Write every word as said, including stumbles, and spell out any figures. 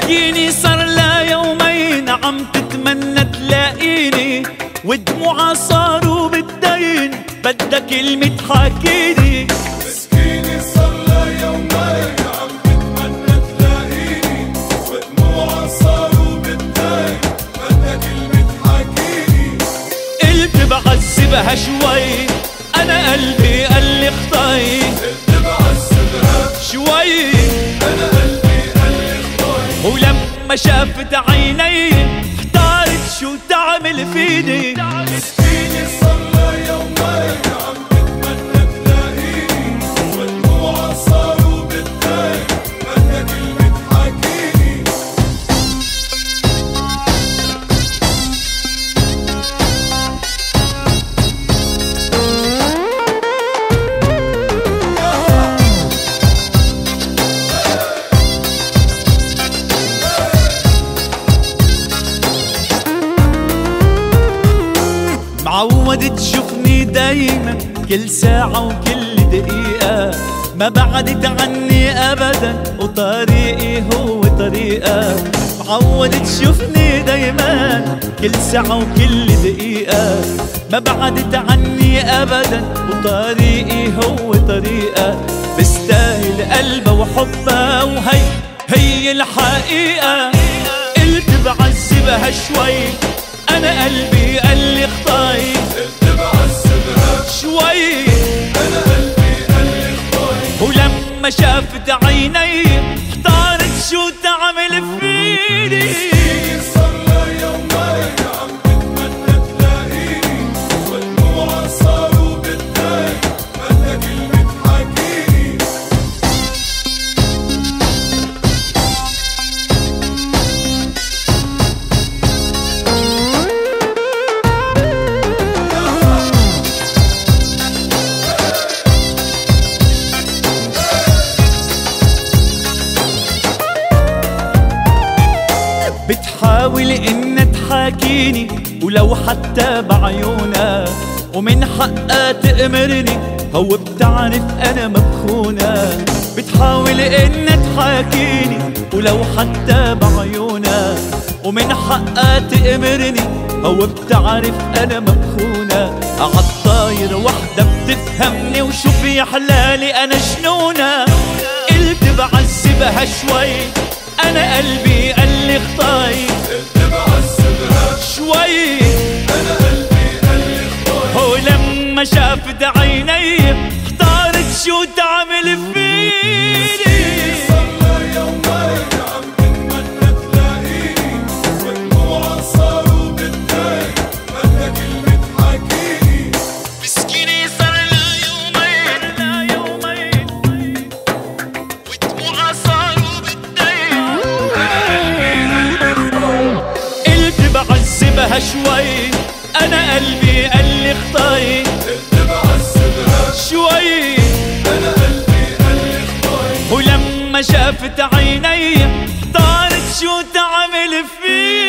مسكيني صار لها يومين عم تتمنى تلاقيني، ودموعها صاروا بالدين بدها كلمة حكيني. مسكيني صار لها يومين عم تتمنى تلاقيني، ودموعها صاروا بالدين بدها كلمة حكيني. قلت بعذبها شوي، أنا قلبي قال لي اخطي. قلت بعذبها شوي، أنا قلبي قال لي اخطي. ولما شافت عيني احتارت شو تعمل فيني. مسكيني صار لها يومين عم تتمنى تلاقيني، ودموعها صاروا بالدين بدها كلمة حكيني. معود تشوفني دايما كل ساعة وكل دقيقة، ما بعدت عني أبدا وطريقي هو طريقة. معود تشوفني دايما كل ساعة وكل دقيقة، ما بعدت عني أبدا وطريقي هو طريقة. بستاهل قلبها وحبها وهي هي الحقيقة. قلت بعذبها شوي، أنا قلبي قال لي اخطي. قلت بعذبها شوي، أنا قلبي قال لي اخطي. ولما شافت عيني احتارت شو تعمل فيني. مسكيني صار لها يومين عم تتمنى تلاقيني، ودموعها صاروا بالدين بدها كلمة حكيني. بتحاول إنها تحاكيني ولو حتى بعيونها، ومن حقها تأمرني هو بتعرف أنا مبخونة. بتحاول إنها تحاكيني ولو حتى بعيونها، ومن حقها تأمرني هو بتعرف أنا مبخونة. عالطاير وحدة بتفهمني وشو في حلالي أنا جنونة. قلت بعذبها شوي، أنا قلبي قال لي اخطي. قلت بعذبها شوي، أنا قلبي قال لي اخطي. ولما شافت عيني احتارت شو تعمل فيني. مسكيني صار لها يومين عم تتمنى تلاقيني، ودموعها صاروا بالدين بدها كلمة حكيني. مسكيني صار لها يومين لا يومين ودموعها صاروا بالدين. قلت بعذبها شوي، أنا قلبي قال لي اخطي. قلت بعذبها شوي، أنا قلبي قال لي اخطي. ولما شافت عيني احتارت شو تعمل فيه.